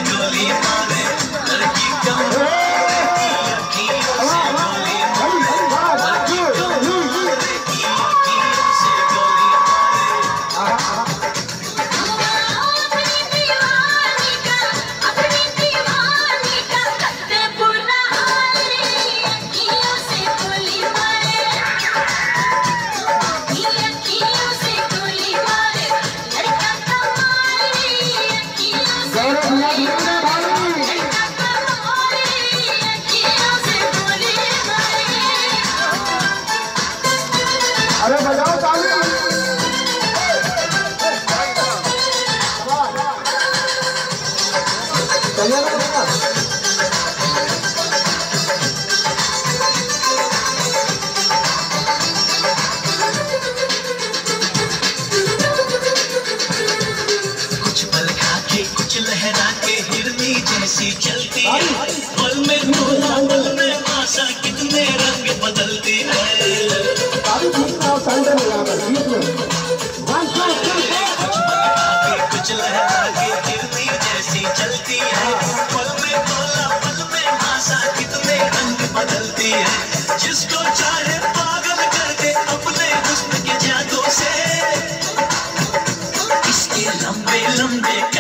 गोली मारे, लड़की कमाल की अखियों से गोली मारे, लड़की कमाल की अखियों से गोली मारे। अरे बजाओ ताली। चलिए कुछ पल खा के कुछ लहरा के हिरनी जैसी चलती है, पल में भोला पल में आशा कितने रंग बदलती है। कुछ लहरा के हिरनी जैसी चलती है, पल में भोला पल में आशा कितने रंग बदलती है। जिसको चाहे पागल कर दे अपने हुस्न के जादू से, इसके लंबे लंबे